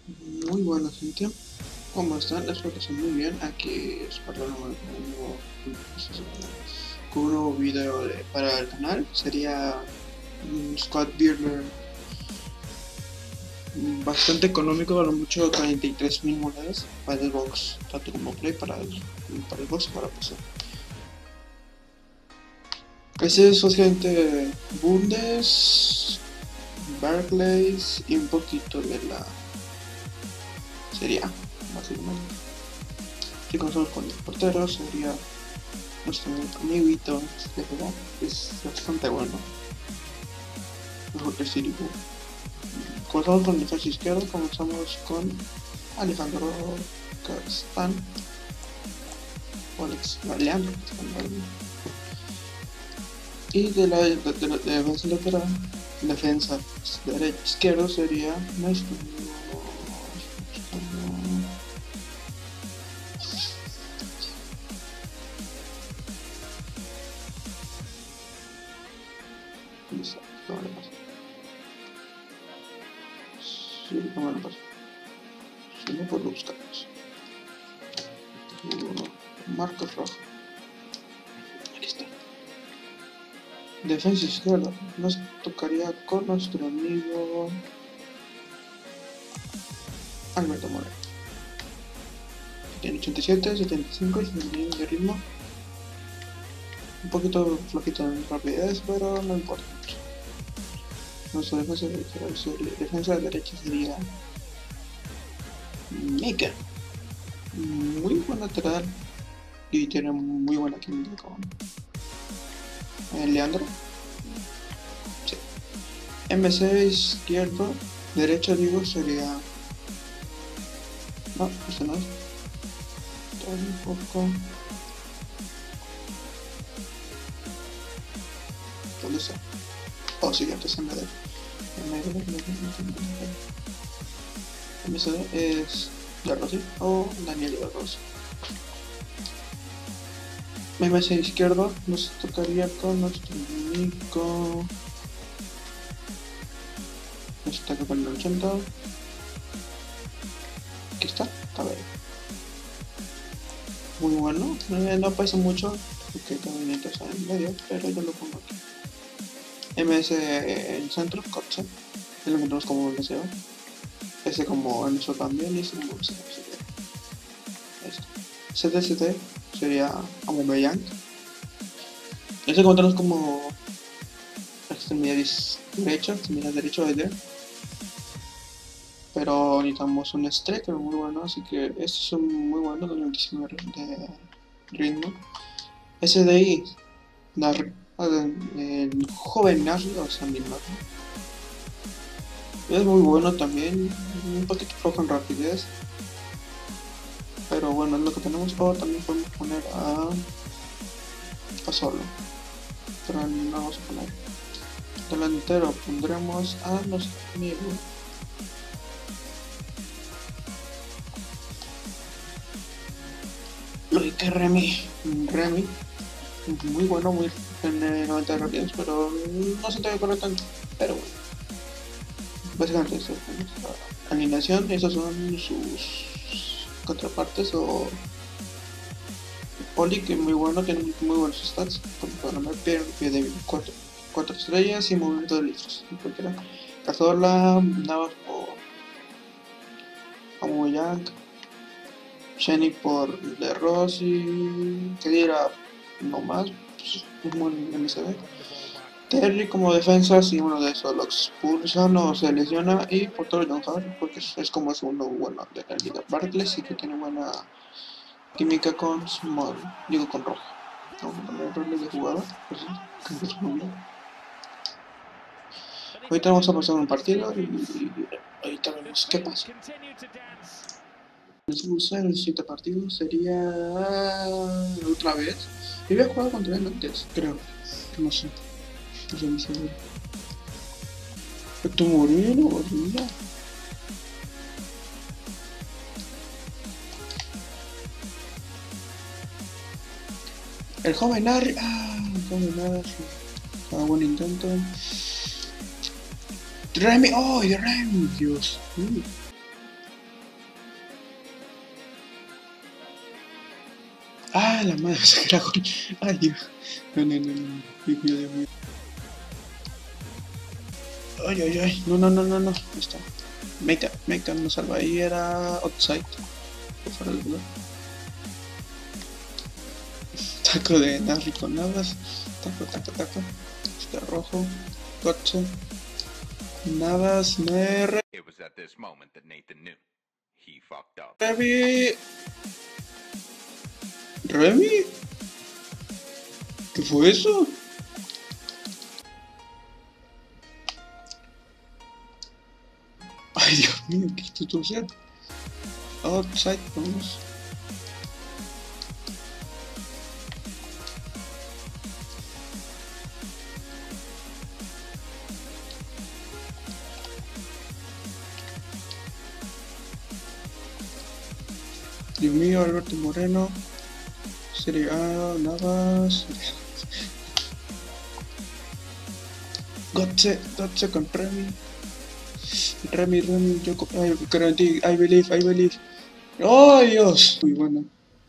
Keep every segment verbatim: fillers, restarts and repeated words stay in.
Muy buena gente, ¿cómo están? Espero que estén muy bien. Aquí es para un nuevo, con un nuevo video de- para el canal. Sería un Squad Builder bastante económico, a lo mucho cuarenta y tres mil monedas para el box, tanto como play para el, para el box y para P C. Ese es básicamente Bundes, Barclays y un poquito de la Serie A, básicamente. Si comenzamos con el portero, sería nuestro amiguito de juego, es bastante bueno. Mejor que Sirigu. Comenzamos con el defensa izquierdo, comenzamos con Alejandro Castán, o Alex Leandro Castán. Y de la, de, de, de defensa lateral, defensa derecho izquierdo sería nuestro Sí, no me lo paso. Si no, pues lo buscamos. Marcos rojo. Aquí está. Defensa izquierda. Nos tocaría con nuestro amigo Alberto Moreno. Tiene ochenta y siete, setenta y cinco y setenta y uno de ritmo. Un poquito flojito en rapidez, pero no importa mucho. Nuestra defensa, defensa de derecha sería Mika. Muy buen lateral y tiene muy buena química con eh, Leandro. Sí. M seis izquierdo, derecho digo sería... No, este no es. Todo un poco... ¿Dónde está? Oh, sí, antes es M D. M C D es de Rossi o Daniel de Rossi. M seis izquierdo nos tocaría con nuestro amigo... Está que con el ochenta. Aquí está, a ver. Muy bueno, eh, no pesa mucho porque caminito está en medio, pero yo lo pongo aquí. M S en centro, Kotze, es lo que tenemos como M S O. Ese como M S O también y ese como M S O. C D C T sería Aubameyang. Ese como tenemos como extremidad derecha, extremidad derecha de pero necesitamos un striker muy bueno, así que estos son muy buenos, de muchísimo de ritmo. S D I, Nar, el joven Nasri, o sea, mi Nasri. Es muy bueno también, un poquito flojo en rapidez, pero bueno, es lo que tenemos. O también podemos poner a, a Solo, pero no vamos a poner. Delantero pondremos a nuestro amigo Loic Remy. Remy, muy bueno, muy en noventa de rapidez, pero no se te va a correr tanto. Pero bueno, básicamente eso es nuestra alineación. Esos son sus contrapartes o Oli, que es muy bueno, tiene muy buenos stats. Para ver, pie, pie de cuatro estrellas y movimiento de litros. Cualquiera. Cazorla, Navas por Amoyang, Shani por De Rossi, Kedira no más, pues, un buen M C D. Terry como defensa, si uno de esos lo expulsan o se lesiona, y por todo John Hart, porque es, es como segundo bueno de la liga. Bartley sí que tiene buena química con Small, digo con Rojo. Vamos a poner roles de jugador, pues sí, que es su nombre. Ahorita vamos a pasar un partido y, y ahorita vemos qué pasa. Les gusta el siguiente partido sería otra vez. Yo había jugado contra él antes, creo. No sé. No sé ni seguro. Héctor Moreno, Bolivia. El joven Harry. Ah, el joven Harry. Ah, buen intento. Remy. ¡Oh, y Remy! Dios. Uh. Ah, la madre, se que era gol. Ay, Dios. No, no, no, no. Dios mío, Dios mío. Ay, ay, ay. No, no, no, no, no. Ahí está. Meika, Meika nos salva. Ahí era outside. Por fuera del lugar. Taco de Narri con Navas. Taco, taco, taco. Está rojo. Coche. Navas, N R. It was at this moment that Nathan knew. He fucked up. Remy. ¿Remy? ¿Qué fue eso? Ay, Dios mío, ¿qué institución? Outside, vamos. Dios mío, Alberto Moreno. Serie A, Navas. Gotze, Gotze con Remy. Remy, Remy, yo I, creo en ti, I believe, I believe. ¡Oh, Dios! Muy bueno.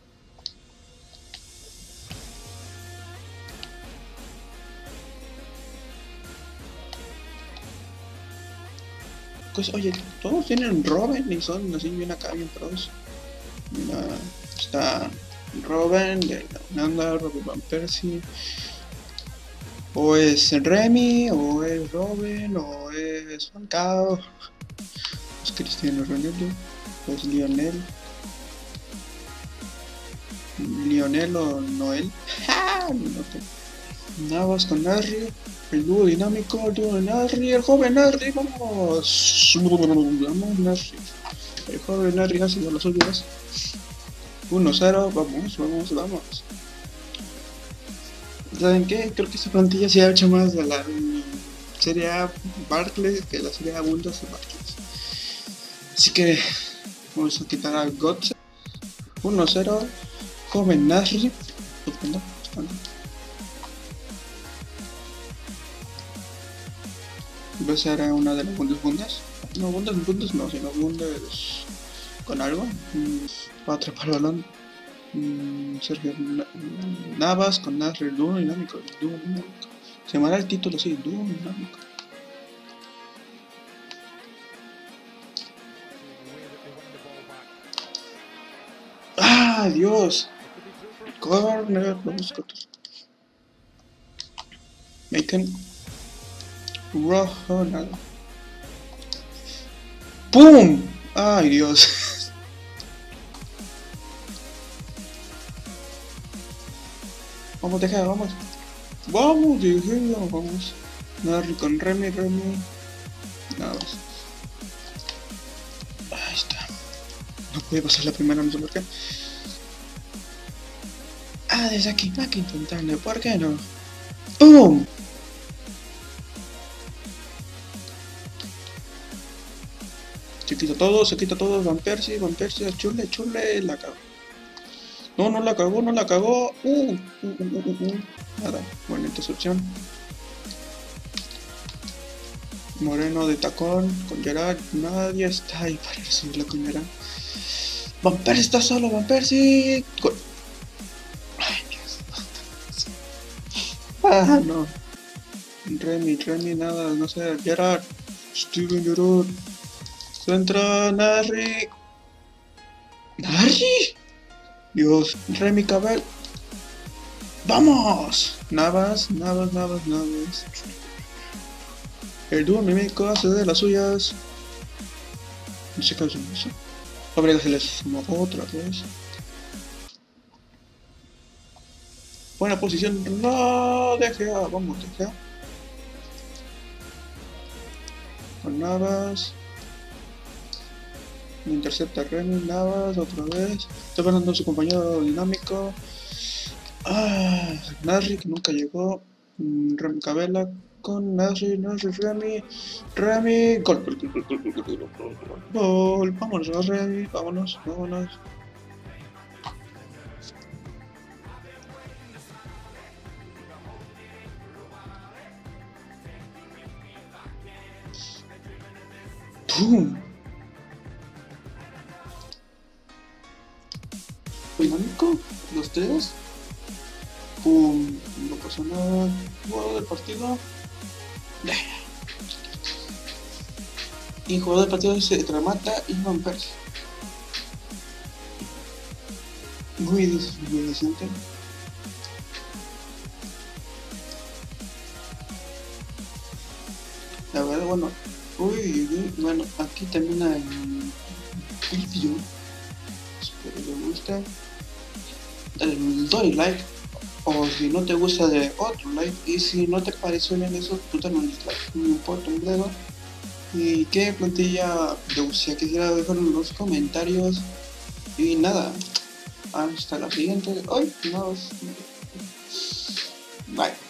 Pues, oye, todos tienen Robin y son así bien acá, bien pros. Mira, está Robin, de la Nanda, Robin Van Persie. O es Remy, o es Robin, o es Falcao. Es Cristiano Ronaldo, o es Lionel. Lionel o Noel. ¡Ja! No sé. Navas con Narri, el dúo dinámico, el dúo de Narri, el joven Narri, vamos. Vamos, Narri. El joven Narri ha sido las suyas. uno cero, vamos, vamos, vamos. ¿Saben qué? Creo que esta plantilla se ha hecho más de la Serie A Barclays que la Serie A Bundes de Barclays. Así que vamos a quitar a Gotze. uno cero, joven Narri. Estupendo, estupendo. ¿Ves era una de las Bundes Bundes? No, Bundes Bundes no, sino Bundes con algo. Mm, para atrapar el balón. Mm, Sergio Navas con Narri, el dúo dinámico, el dúo dinámico. Se llamará el título así, dúo dinámico. ¡Ah, Dios! Corner, vamos a cortar. Macon. Rojo, nada. ¡Pum! ¡Ay, Dios! Vamos, deja, vamos. Vamos, dije, vamos. Narri con Remy, Remy. Nada más. Ahí está. No puede pasar la primera, no sé por qué. Ah, desde aquí, aquí intentando, ¿por qué no? ¡Pum! Se quita todo, se quita todo, Van Persie, Van Persie, chule, chule, la cagó. No, no la cagó, no la cagó. Uh, uh, uh, uh, uh, uh. Nada, buena intercepción. Moreno de tacón, con Gerard, nadie está ahí para recibirla con Gerard. Van Persie está solo, Van Persie. Gol. Ay, Dios. Ah, no. Remy, Remy, nada, no sé, Gerard. Steven Gerard. Centra, Narri. ¿Narri? Dios, Remy Cabell. ¡Vamos! Navas, Navas, Navas, Navas. El dúo mímico hace de las suyas. No sé qué hacen eso. Hombre, que se les sumó otra vez. Buena posición. No, deje a. Vamos, deje a. Con Navas. Me intercepta Remy, Navas, otra vez. Está ganando su compañero dinámico. Ah, Narri, que nunca llegó. Remy Cabela con Narri, Narri, Remy. Remy. Gol, gol, gol, gol, gol, gol, gol, gol, gol, gol. Vámonos, Remy. Vámonos, vámonos. ¡Pum! dinámico, los tres. Pum, no pasa nada. Jugador del partido. Y jugador del partido se remata y Van Persie. Muy, muy decente. La verdad, bueno, uy, uy, bueno, aquí termina el vídeo. Espero que les guste. Dale, doy like. O si no te gusta, de otro like. Y si no te pareció bien eso, tú dale un dislike. No me importa un dedo. Y qué plantilla te gustaría, quisiera dejar en los comentarios. Y nada, hasta la siguiente. Hoy nos. Bye.